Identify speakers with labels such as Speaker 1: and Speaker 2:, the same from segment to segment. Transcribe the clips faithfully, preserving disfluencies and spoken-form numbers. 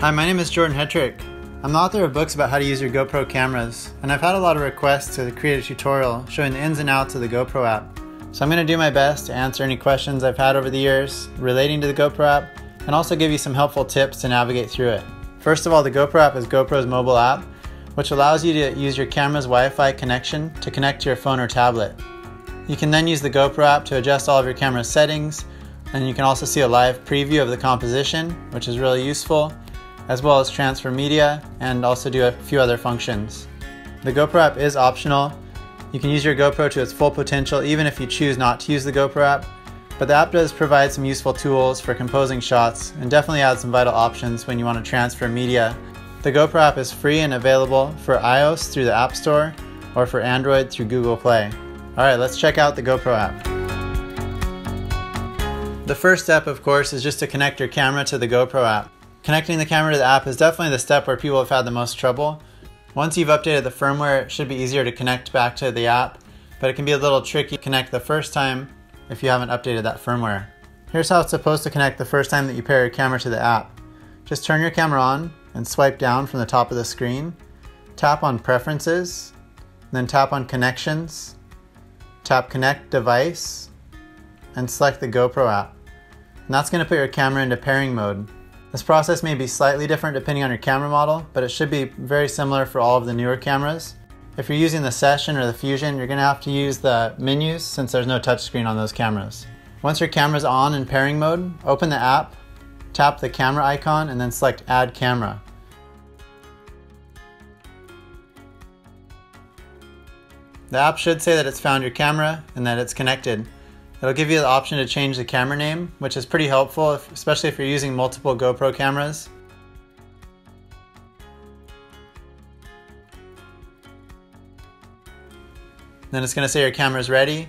Speaker 1: Hi, my name is Jordan Hetrick. I'm the author of books about how to use your GoPro cameras, and I've had a lot of requests to create a tutorial showing the ins and outs of the GoPro app. So I'm going to do my best to answer any questions I've had over the years relating to the GoPro app, and also give you some helpful tips to navigate through it. First of all, the GoPro app is GoPro's mobile app, which allows you to use your camera's Wi-Fi connection to connect to your phone or tablet. You can then use the GoPro app to adjust all of your camera's settings, and you can also see a live preview of the composition, which is really useful, as well as transfer media and also do a few other functions. The GoPro app is optional. You can use your GoPro to its full potential even if you choose not to use the GoPro app, but the app does provide some useful tools for composing shots and definitely adds some vital options when you want to transfer media. The GoPro app is free and available for iOS through the App Store or for Android through Google Play. Alright, let's check out the GoPro app. The first step, of course, is just to connect your camera to the GoPro app. Connecting the camera to the app is definitely the step where people have had the most trouble. Once you've updated the firmware, it should be easier to connect back to the app, but it can be a little tricky to connect the first time if you haven't updated that firmware. Here's how it's supposed to connect the first time that you pair your camera to the app. Just turn your camera on and swipe down from the top of the screen, tap on Preferences, then tap on Connections, tap Connect Device, and select the GoPro app. And that's going to put your camera into pairing mode. This process may be slightly different depending on your camera model, but it should be very similar for all of the newer cameras. If you're using the Session or the Fusion, you're going to have to use the menus since there's no touchscreen on those cameras. Once your camera's on in pairing mode, open the app, tap the camera icon, and then select Add Camera. The app should say that it's found your camera and that it's connected. It'll give you the option to change the camera name, which is pretty helpful, if, especially if you're using multiple GoPro cameras. Then it's going to say your camera's ready.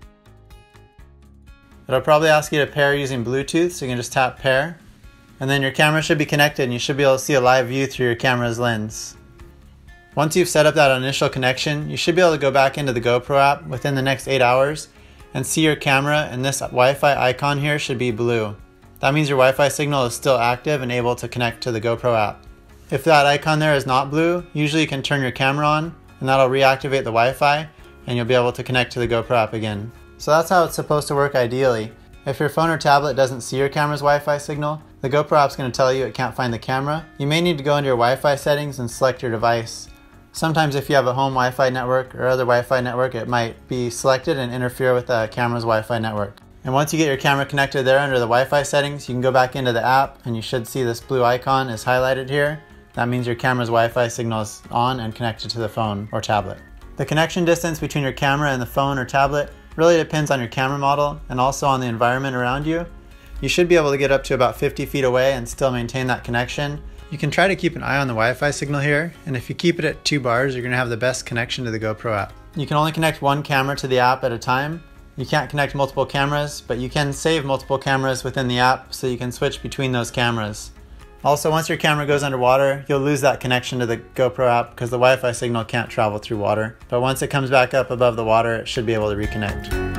Speaker 1: It'll probably ask you to pair using Bluetooth, so you can just tap Pair. And then your camera should be connected and you should be able to see a live view through your camera's lens. Once you've set up that initial connection, you should be able to go back into the GoPro app within the next eight hours and see your camera, and this Wi-Fi icon here should be blue. That means your Wi-Fi signal is still active and able to connect to the GoPro app. If that icon there is not blue, usually you can turn your camera on and that'll reactivate the Wi-Fi and you'll be able to connect to the GoPro app again. So that's how it's supposed to work ideally. If your phone or tablet doesn't see your camera's Wi-Fi signal, the GoPro app's going to tell you it can't find the camera. You may need to go into your Wi-Fi settings and select your device. Sometimes if you have a home Wi-Fi network or other Wi-Fi network, it might be selected and interfere with the camera's Wi-Fi network. And once you get your camera connected there under the Wi-Fi settings, you can go back into the app and you should see this blue icon is highlighted here. That means your camera's Wi-Fi signal is on and connected to the phone or tablet. The connection distance between your camera and the phone or tablet really depends on your camera model and also on the environment around you. You should be able to get up to about fifty feet away and still maintain that connection. You can try to keep an eye on the Wi-Fi signal here, and if you keep it at two bars, you're going to have the best connection to the GoPro app. You can only connect one camera to the app at a time. You can't connect multiple cameras, but you can save multiple cameras within the app so you can switch between those cameras. Also, once your camera goes underwater, you'll lose that connection to the GoPro app because the Wi-Fi signal can't travel through water. But once it comes back up above the water, it should be able to reconnect.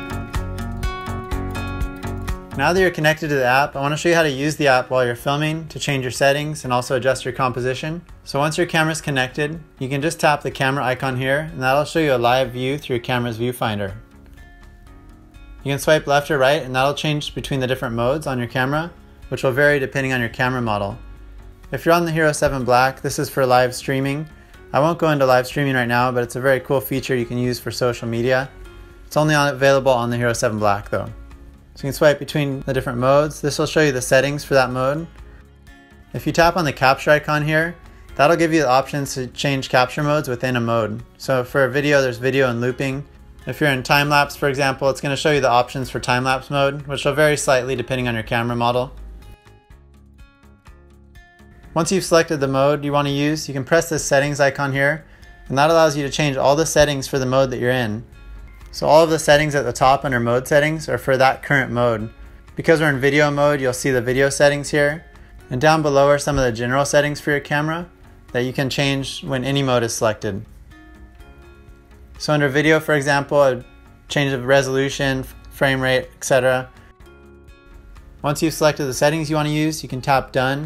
Speaker 1: Now that you're connected to the app, I want to show you how to use the app while you're filming to change your settings and also adjust your composition. So once your camera's connected, you can just tap the camera icon here and that'll show you a live view through your camera's viewfinder. You can swipe left or right and that'll change between the different modes on your camera, which will vary depending on your camera model. If you're on the Hero seven Black, this is for live streaming. I won't go into live streaming right now, but it's a very cool feature you can use for social media. It's only on, available on the Hero seven Black though. So you can swipe between the different modes. This will show you the settings for that mode. If you tap on the capture icon here, that'll give you the options to change capture modes within a mode. So for a video, there's video and looping. If you're in time-lapse, for example, it's going to show you the options for time-lapse mode, which will vary slightly depending on your camera model. Once you've selected the mode you want to use, you can press this settings icon here, and that allows you to change all the settings for the mode that you're in. So all of the settings at the top under mode settings are for that current mode. Because we're in video mode, you'll see the video settings here. And down below are some of the general settings for your camera that you can change when any mode is selected. So under video, for example, a change of resolution, frame rate, et cetera. Once you've selected the settings you want to use, you can tap Done,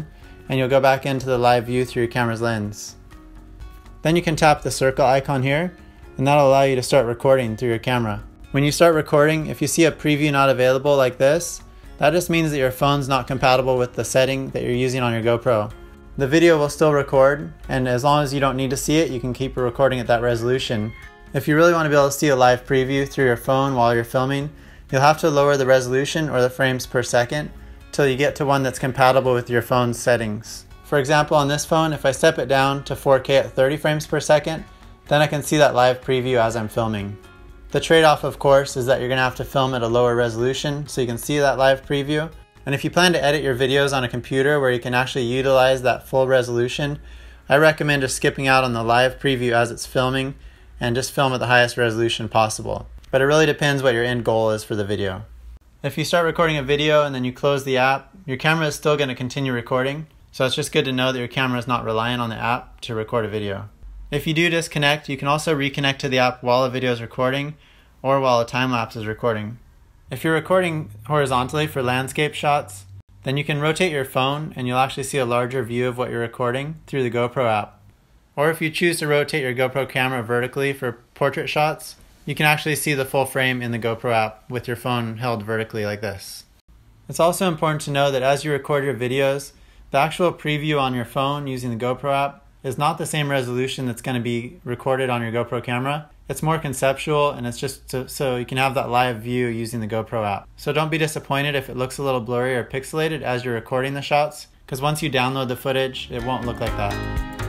Speaker 1: and you'll go back into the live view through your camera's lens. Then you can tap the circle icon here, and that'll allow you to start recording through your camera. When you start recording, if you see a preview not available like this, that just means that your phone's not compatible with the setting that you're using on your GoPro. The video will still record, and as long as you don't need to see it, you can keep recording at that resolution. If you really want to be able to see a live preview through your phone while you're filming, you'll have to lower the resolution or the frames per second till you get to one that's compatible with your phone's settings. For example, on this phone, if I step it down to four K at thirty frames per second, then I can see that live preview as I'm filming. The trade-off, of course, is that you're going to have to film at a lower resolution so you can see that live preview. And if you plan to edit your videos on a computer where you can actually utilize that full resolution, I recommend just skipping out on the live preview as it's filming and just film at the highest resolution possible. But it really depends what your end goal is for the video. If you start recording a video and then you close the app, your camera is still going to continue recording, so it's just good to know that your camera is not relying on the app to record a video. If you do disconnect, you can also reconnect to the app while a video is recording or while a time-lapse is recording. If you're recording horizontally for landscape shots, then you can rotate your phone and you'll actually see a larger view of what you're recording through the GoPro app. Or if you choose to rotate your GoPro camera vertically for portrait shots, you can actually see the full frame in the GoPro app with your phone held vertically like this. It's also important to know that as you record your videos, the actual preview on your phone using the GoPro app is not the same resolution that's going to be recorded on your GoPro camera. It's more conceptual, and it's just to, so you can have that live view using the GoPro app. So don't be disappointed if it looks a little blurry or pixelated as you're recording the shots, because once you download the footage, it won't look like that.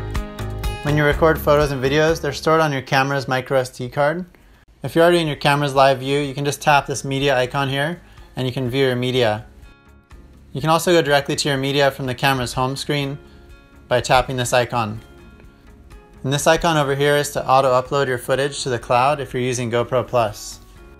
Speaker 1: When you record photos and videos, they're stored on your camera's micro S D card. If you're already in your camera's live view, you can just tap this media icon here, and you can view your media. You can also go directly to your media from the camera's home screen by tapping this icon. And this icon over here is to auto-upload your footage to the cloud if you're using GoPro Plus.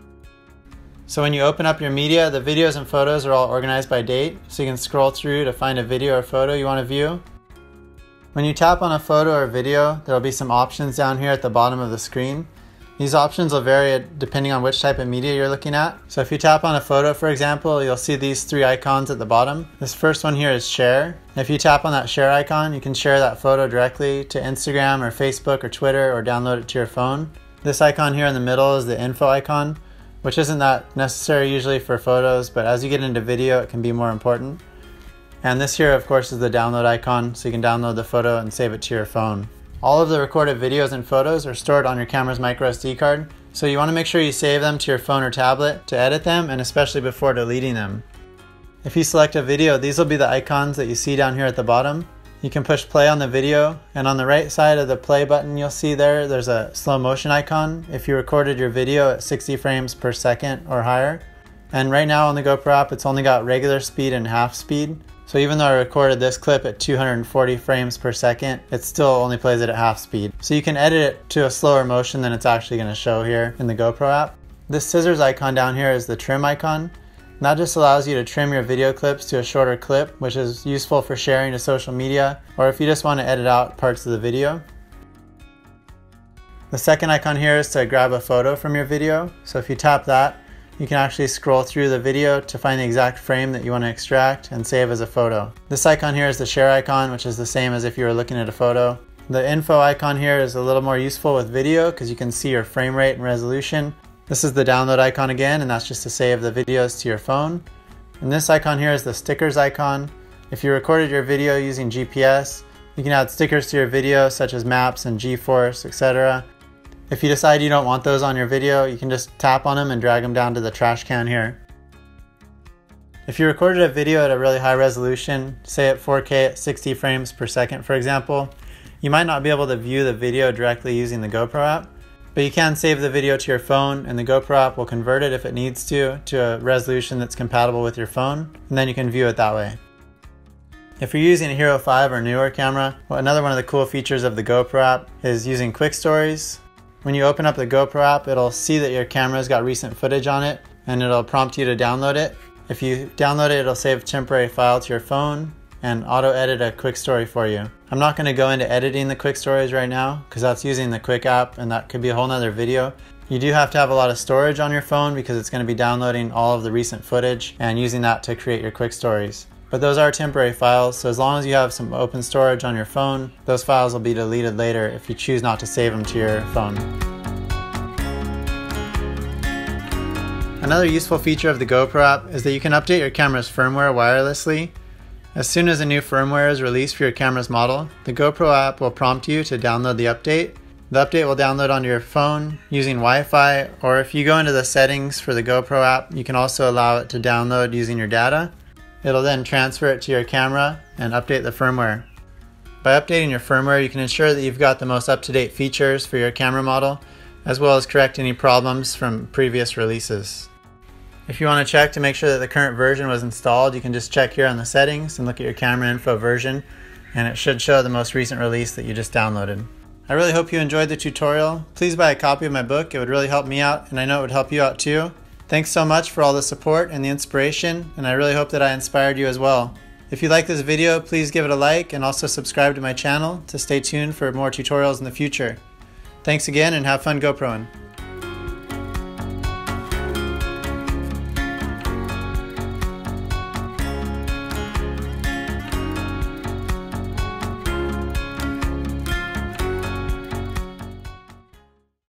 Speaker 1: So when you open up your media, the videos and photos are all organized by date, so you can scroll through to find a video or photo you want to view. When you tap on a photo or video, there will be some options down here at the bottom of the screen. These options will vary depending on which type of media you're looking at. So if you tap on a photo, for example, you'll see these three icons at the bottom. This first one here is share. If you tap on that share icon, you can share that photo directly to Instagram or Facebook or Twitter or download it to your phone. This icon here in the middle is the info icon, which isn't that necessary usually for photos, but as you get into video, it can be more important. And this here, of course, is the download icon, so you can download the photo and save it to your phone. All of the recorded videos and photos are stored on your camera's micro S D card, so you want to make sure you save them to your phone or tablet to edit them, and especially before deleting them. If you select a video, these will be the icons that you see down here at the bottom. You can push play on the video, and on the right side of the play button you'll see there, there's a slow motion icon if you recorded your video at sixty frames per second or higher. And right now on the GoPro app, it's only got regular speed and half speed. So even though I recorded this clip at two hundred forty frames per second, it still only plays it at half speed. So you can edit it to a slower motion than it's actually going to show here in the GoPro app. This scissors icon down here is the trim icon. And that just allows you to trim your video clips to a shorter clip, which is useful for sharing to social media, or if you just want to edit out parts of the video. The second icon here is to grab a photo from your video. So if you tap that, you can actually scroll through the video to find the exact frame that you want to extract and save as a photo. This icon here is the share icon, which is the same as if you were looking at a photo. The info icon here is a little more useful with video because you can see your frame rate and resolution. This is the download icon again, and that's just to save the videos to your phone. And this icon here is the stickers icon. If you recorded your video using G P S, you can add stickers to your video such as maps and G-force, et cetera. If you decide you don't want those on your video, you can just tap on them and drag them down to the trash can here. If you recorded a video at a really high resolution, say at four K at sixty frames per second for example, you might not be able to view the video directly using the GoPro app, but you can save the video to your phone and the GoPro app will convert it if it needs to, to a resolution that's compatible with your phone, and then you can view it that way. If you're using a Hero five or newer camera, well, another one of the cool features of the GoPro app is using QuikStories. When you open up the GoPro app, it'll see that your camera's got recent footage on it, and it'll prompt you to download it. If you download it, it'll save a temporary file to your phone and auto-edit a Quik story for you. I'm not going to go into editing the Quik stories right now, because that's using the Quik app, and that could be a whole nother video. You do have to have a lot of storage on your phone because it's going to be downloading all of the recent footage and using that to create your Quik stories. But those are temporary files, so as long as you have some open storage on your phone, those files will be deleted later if you choose not to save them to your phone. Another useful feature of the GoPro app is that you can update your camera's firmware wirelessly. As soon as a new firmware is released for your camera's model, the GoPro app will prompt you to download the update. The update will download onto your phone using Wi-Fi, or if you go into the settings for the GoPro app, you can also allow it to download using your data. It'll then transfer it to your camera and update the firmware. By updating your firmware, you can ensure that you've got the most up-to-date features for your camera model, as well as correct any problems from previous releases. If you want to check to make sure that the current version was installed, you can just check here on the settings and look at your camera info version, and it should show the most recent release that you just downloaded. I really hope you enjoyed the tutorial. Please buy a copy of my book. It would really help me out, and I know it would help you out too. Thanks so much for all the support and the inspiration, and I really hope that I inspired you as well. If you like this video, please give it a like and also subscribe to my channel to stay tuned for more tutorials in the future. Thanks again and have fun GoProing.